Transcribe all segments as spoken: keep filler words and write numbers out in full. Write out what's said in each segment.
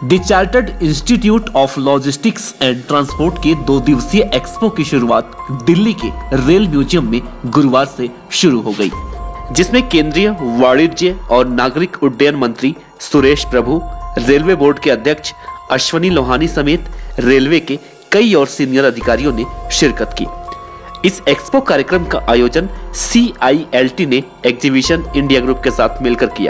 The chartered institute of logistics and transport के दो दिवसीय एक्सपो की शुरुआत दिल्ली के रेल म्यूजियम में गुरुवार से शुरू हो गई, जिसमें केंद्रीय वाणिज्य और नागरिक उड्डयन मंत्री सुरेश प्रभु, रेलवे बोर्ड के अध्यक्ष अश्वनी लोहानी समेत रेलवे के कई और सीनियर अधिकारियों ने शिरकत की। इस एक्सपो कार्यक्रम का आयोजन सी आई एल टी ने एग्जीबिशन इंडिया ग्रुप के साथ मिलकर किया।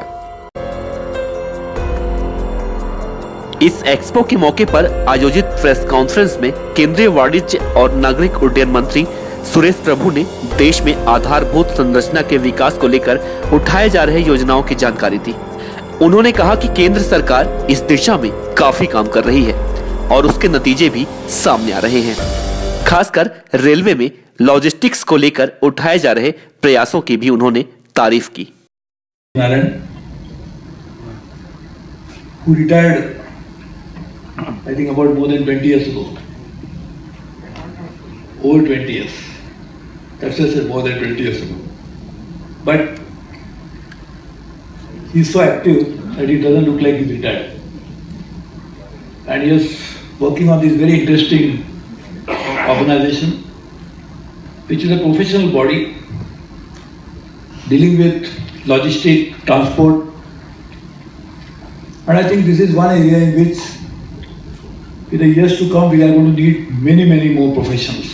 इस एक्सपो के मौके पर आयोजित प्रेस कॉन्फ्रेंस में केंद्रीय वाणिज्य और नागरिक उड्डयन मंत्री सुरेश प्रभु ने देश में आधारभूत संरचना के विकास को लेकर उठाए जा रहे योजनाओं की जानकारी दी। उन्होंने कहा कि केंद्र सरकार इस दिशा में काफी काम कर रही है और उसके नतीजे भी सामने आ रहे हैं। खासकर रेलवे में लॉजिस्टिक्स को लेकर उठाए जा रहे प्रयासों की भी उन्होंने तारीफ की। Who retired, I think about more than twenty years ago. Over twenty years. That's why I said more than twenty years ago. But he's so active that it doesn't look like he's retired. And he is working on this very interesting organization, which is a professional body dealing with logistic, transport. And I think this is one area in which in the years to come we are going to need many, many more professionals.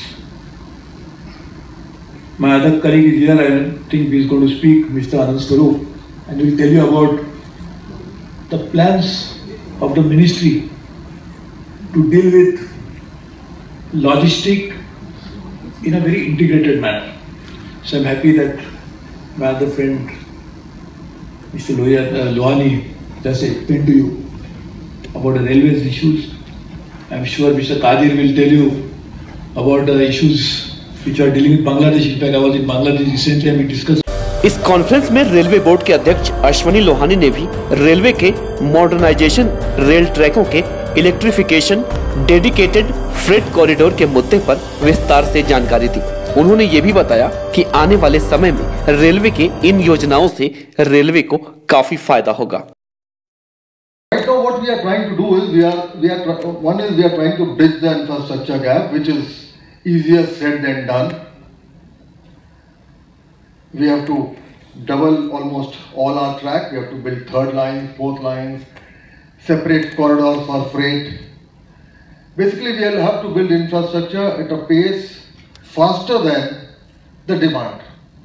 My other colleague is here, I think he is going to speak, Mister Anand Swarup, and he will tell you about the plans of the ministry to deal with logistic in a very integrated manner. So I am happy that my other friend, Mister Lohani, just explained to you about the railways issues. I am sure Mister Kadir will tell you about the issues which are dealing with Bangladesh. In fact, I was in Bangladesh recently and we discussed. इस conference में railway board के अध्यक्ष अश्वनी लोहानी ने भी railway के modernisation, rail ट्रैकों के electrification, dedicated freight corridor के मुद्दे पर विस्तार से जानकारी दी। उन्होंने ये भी बताया कि आने वाले समय में रेलवे के इन योजनाओं से रेलवे को काफी फायदा होगा। Right now, what we are trying to do is we are we are one is we are trying to bridge the infrastructure gap, which is easier said than done. We have to double almost all our track. We have to build third line, fourth line, separate corridors for freight. Basically, we will have to build infrastructure at a pace faster than the demand.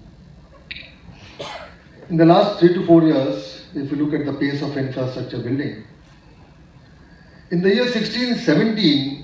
In the last three to four years, if you look at the pace of infrastructure building, in the year sixteen seventeen,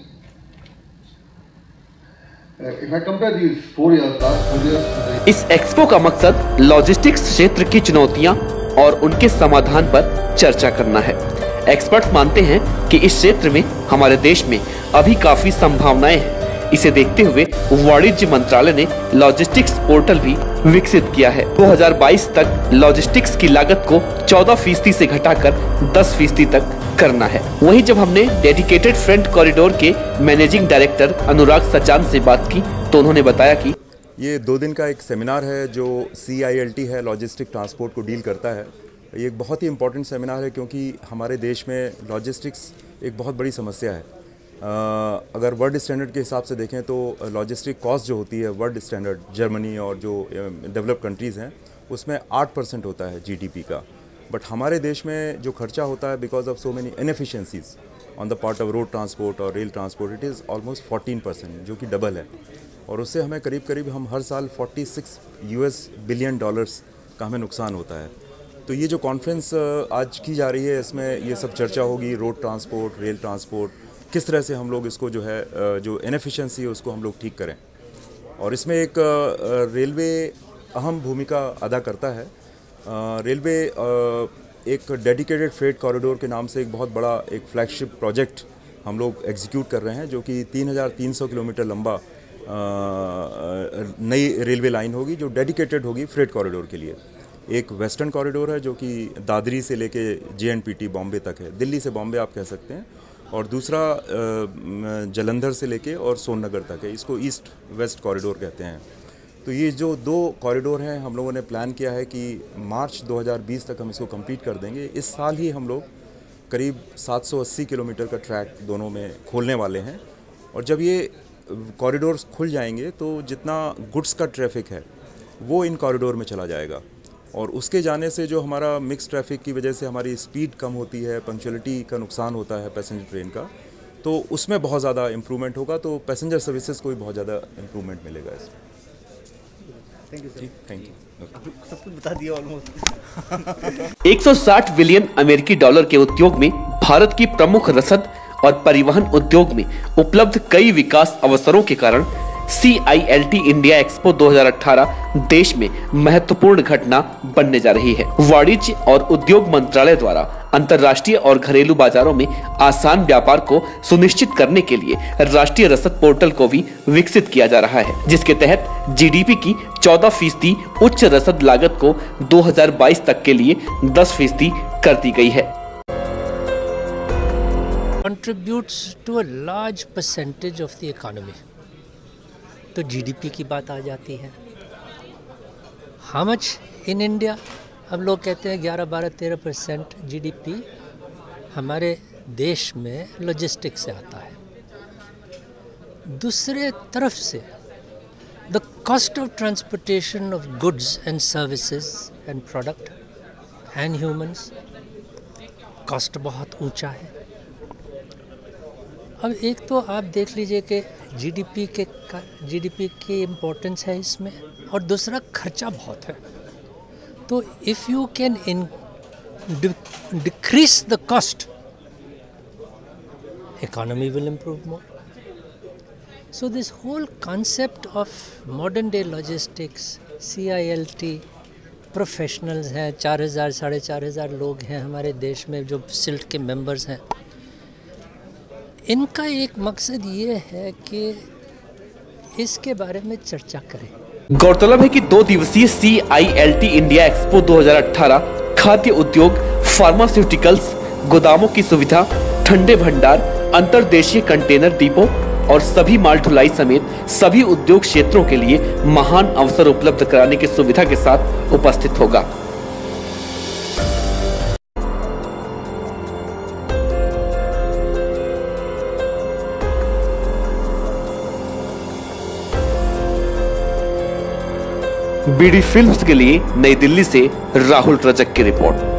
uh, if I compare these four years, last four years, इस expo का मकसद logistics क्षेत्र की चुनौतियां और उनके समाधान पर चर्चा करना है। एक्सपर्ट्स मानते हैं कि इस क्षेत्र में हमारे देश में अभी काफी संभावनाएं हैं। इसे देखते हुए वाणिज्य मंत्रालय ने लॉजिस्टिक्स पोर्टल भी विकसित किया है। दो हज़ार बाईस तक लॉजिस्टिक्स की लागत को चौदह फीसदी से घटाकर दस फीसदी तक करना है। वहीं जब हमने डेडिकेटेड फ्रेट कॉरिडोर के मैनेजिंग डायरेक्टर अनुराग सचान से बात की तो उन्होंने बताया कि ये दो दिन का एक सेमिनार है जो सी आई एल टी है, लॉजिस्टिक ट्रांसपोर्ट को डील करता है। ये एक बहुत ही इंपॉर्टेंट सेमिनार है क्योंकि हमारे देश में लॉजिस्टिक्स एक बहुत बड़ी समस्या है। Uh, अगर वर्ल्ड स्टैंडर्ड के हिसाब से देखें तो लॉजिस्टिक कॉस्ट जो होती है वर्ल्ड स्टैंडर्ड, जर्मनी और जो डेवलप कंट्रीज़ हैं उसमें आठ परसेंट होता है जीडीपी का। बट हमारे देश में जो खर्चा होता है because of so many inefficiencies on the part of road transport और rail transport, it is almost fourteen percent, जो कि डबल है। और उससे हमें करीब करीब हम हर साल छियालीस यूएस बिलियन डॉलर्स का हमें नुकसान होता है। तो ये जो कॉन्फ्रेंस आज की जा रही है इसमें ये सब चर्चा होगी, रोड ट्रांसपोर्ट, रेल ट्रांसपोर्ट, किस तरह से हम लोग इसको जो है जो इनएफिशिएंसी है उसको हम लोग ठीक करें। और इसमें एक रेलवे अहम भूमिका अदा करता है। रेलवे एक डेडिकेटेड फ्रेट कॉरिडोर के नाम से एक बहुत बड़ा एक फ्लैगशिप प्रोजेक्ट हम लोग एग्जीक्यूट कर रहे हैं, जो कि तीन हज़ार तीन सौ किलोमीटर लंबा नई रेलवे लाइन होगी जो डेडिकेटेड होगी फ्रेट कॉरिडोर के लिए। एक वेस्टर्न कॉरिडोर है जो कि दादरी से लेके J N P T Bombay तक है, दिल्ली से बॉम्बे आप कह सकते हैं, और दूसरा जलंधर से लेके और सोननगर तक है। इसको ईस्ट वेस्ट कॉरिडोर कहते हैं। तो ये जो दो कॉरिडोर हैं हम लोगों ने प्लान किया है कि मार्च दो हज़ार बीस तक हम इसको कंप्लीट कर देंगे। इस साल ही हम लोग करीब सात सौ अस्सी किलोमीटर का ट्रैक दोनों में खोलने वाले हैं। और जब ये कॉरिडोर्स खुल जाएंगे तो जितना गुड्स का ट्रैफिक है वो इन कॉरिडोर में चला जाएगा, और उसके जाने से जो हमारा मिक्स ट्रैफिक की वजह से हमारी स्पीड कम होती है, पंक्चुअलिटी का नुकसान होता है पैसेंजर ट्रेन का, तो उसमें बहुत ज़्यादा इम्प्रूवमेंट होगा। तो पैसेंजर सर्विसेज को भी बहुत ज़्यादा इम्प्रूवमेंट मिलेगा इसमें। Thank you sir. Thank you. सब कुछ बता दिया ऑलमोस्ट। एक सौ साठ बिलियन अमेरिकी डॉलर के उद्योग में भारत की प्रमुख रसद और परिवहन उद्योग में उपलब्ध कई विकास अवसरों के कारण C I L T India expo दो हज़ार अठारह देश में महत्वपूर्ण घटना बनने जा रही है। वाणिज्य और उद्योग मंत्रालय द्वारा अंतर्राष्ट्रीय और घरेलू बाजारों में आसान व्यापार को सुनिश्चित करने के लिए राष्ट्रीय रसद पोर्टल को भी विकसित किया जा रहा है, जिसके तहत जी डी पी की चौदह फीसदी उच्च रसद लागत को दो हज़ार बाईस तक के लिए दस फीसदी कर दी गई है। contributes to a large percentage of the economy. तो जीडीपी की बात आ जाती है। How much in India? अब लोग कहते हैं ग्यारह बारह तेरह परसेंट जीडीपी हमारे देश में लॉजिस्टिक्स से आता है। दूसरे तरफ से the cost of transportation of goods and services and product and humans cost बहुत ऊंचा है। अब एक तो आप देख लीजिए कि जीडीपी के जीडीपी की इम्पोर्टेंस है इसमें, और दूसरा खर्चा बहुत है। तो if you can in decrease the cost, economy will improve more. So this whole concept of modern day logistics, C I L T professionals हैं, चार हज़ार साढ़े चार हज़ार लोग हैं हमारे देश में जो सिल्ट के मेंबर्स हैं। इनका एक मकसद ये है कि इसके बारे में चर्चा करें। गौरतलब है कि दो दिवसीय C I L T India expo दो हज़ार अठारह खाद्य उद्योग, फार्मास्यूटिकल्स, गोदामों की सुविधा, ठंडे भंडार, अंतर्देशीय कंटेनर डिपो और सभी माल ढुलाई समेत सभी उद्योग क्षेत्रों के लिए महान अवसर उपलब्ध कराने की सुविधा के साथ उपस्थित होगा। बी डी फिल्म्स के लिए नई दिल्ली से राहुल रजक की रिपोर्ट।